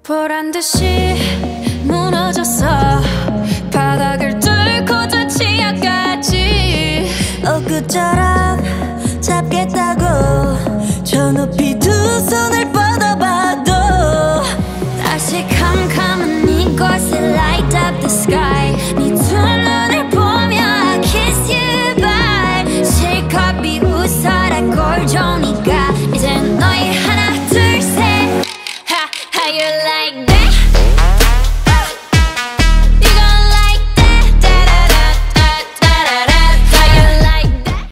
보란 듯이 무너졌어. 바닥을 뚫고 저 치아까지 엊그처럼 잡겠다고 저 높이 두 손을 뻗